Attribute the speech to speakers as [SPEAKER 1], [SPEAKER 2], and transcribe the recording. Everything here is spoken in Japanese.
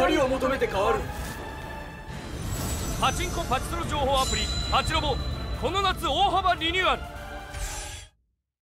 [SPEAKER 1] 何を求めて変わる。
[SPEAKER 2] パチンコパチスロ情報アプリパチロボ、この夏大幅リニューアル。